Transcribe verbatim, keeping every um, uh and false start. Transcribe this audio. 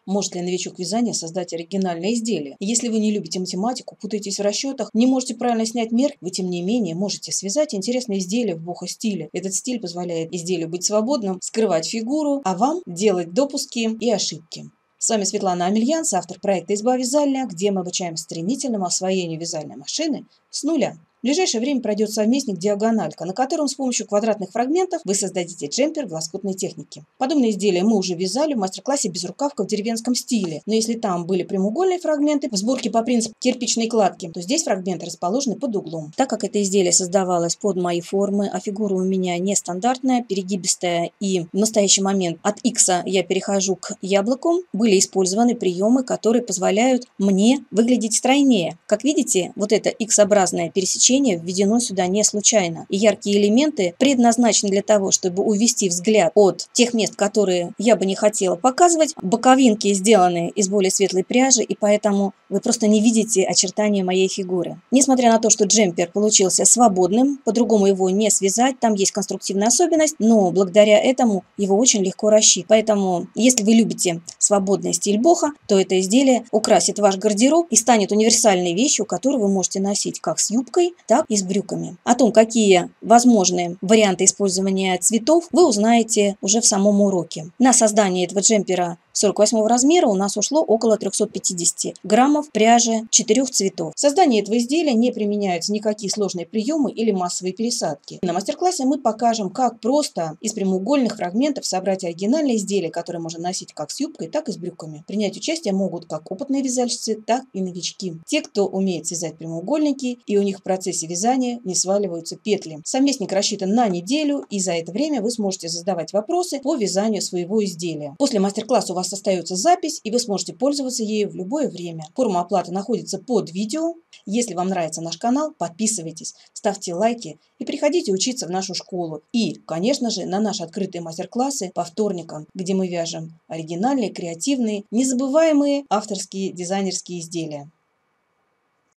Может ли новичок вязания создать оригинальное изделие? Если вы не любите математику, путаетесь в расчетах, не можете правильно снять мерки, вы тем не менее можете связать интересное изделие в бохо-стиле. Этот стиль позволяет изделию быть свободным, скрывать фигуру, а вам делать допуски и ошибки. С вами Светлана Амельянс, автор проекта «Изба вязальная», где мы обучаем стремительному освоению вязальной машины с нуля. В ближайшее время пройдет совместник «Диагональка», на котором с помощью квадратных фрагментов вы создадите джемпер в лоскутной технике. Подобные изделия мы уже вязали в мастер-классе «Безрукавка» в деревенском стиле, но если там были прямоугольные фрагменты в сборке по принципу кирпичной кладки, то здесь фрагменты расположены под углом. Так как это изделие создавалось под мои формы, а фигура у меня нестандартная, перегибистая, и в настоящий момент от икса я перехожу к яблоку, были использованы приемы, которые позволяют мне выглядеть стройнее. Как видите, вот это икс-образное пересечение введено сюда не случайно. И яркие элементы предназначены для того, чтобы увести взгляд от тех мест, которые я бы не хотела показывать. Боковинки сделаны из более светлой пряжи, и поэтому вы просто не видите очертания моей фигуры. Несмотря на то, что джемпер получился свободным, по-другому его не связать, там есть конструктивная особенность, но благодаря этому его очень легко расшить. Поэтому, если вы любите свободный стиль бохо, то это изделие украсит ваш гардероб и станет универсальной вещью, которую вы можете носить как с юбкой, так и с брюками. О том, какие возможны варианты использования цветов, вы узнаете уже в самом уроке. На создание этого джемпера сорок восьмого размера у нас ушло около трёхсот пятидесяти граммов пряжи четырех цветов. В создании этого изделия не применяются никакие сложные приемы или массовые пересадки. На мастер-классе мы покажем, как просто из прямоугольных фрагментов собрать оригинальное изделие, которое можно носить как с юбкой, так и с брюками. Принять участие могут как опытные вязальщицы, так и новички. Те, кто умеет связать прямоугольники, и у них в процессе вязания не сваливаются петли. Совместник рассчитан на неделю, и за это время вы сможете задавать вопросы по вязанию своего изделия. После мастер-класса у вас остается запись, и вы сможете пользоваться ею в любое время. Форма оплаты находится под видео. Если вам нравится наш канал, подписывайтесь, ставьте лайки и приходите учиться в нашу школу. И, конечно же, на наши открытые мастер-классы по вторникам, где мы вяжем оригинальные, креативные, незабываемые авторские дизайнерские изделия.